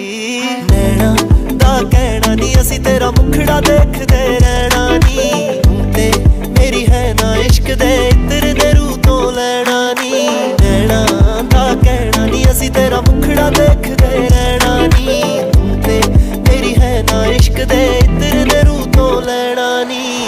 नैना दा कहना नी असी तेरा मुखड़ा देखदे रहना नी, तू ते मेरी है ना इश्क दे इत्र दे रूह तो लैना नी। नैना दा कहना नी असी तेरा मुखड़ा देखदे रहना नी, तू ते मेरी है ना इश्क दे इत्र दे रूह तो लैना नी।